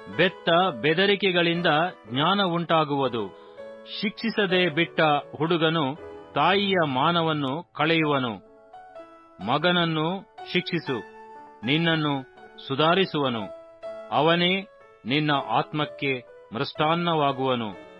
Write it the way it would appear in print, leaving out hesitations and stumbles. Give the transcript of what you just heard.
ಬೆತ್ತ ಬೆದರಿಕೆಗಳಿಂದ ಜ್ಞಾನ ಉಂಟಾಗುವುದು. ಶಿಕ್ಷಿಸದೆ ಬಿಟ್ಟ ಹುಡುಗನು ತಾಯಿಯ ಮಾನವನ್ನು ಕಳೆಯುವನು. ಮಗನನ್ನು ಶಿಕ್ಷಿಸು, ನಿನ್ನನ್ನು ಸುಧಾರಿಸುವನು. ಅವನೇ ನಿನ್ನ ಆತ್ಮಕ್ಕೆ ಮೃಷ್ಟಾನ್ನವಾಗುವನು.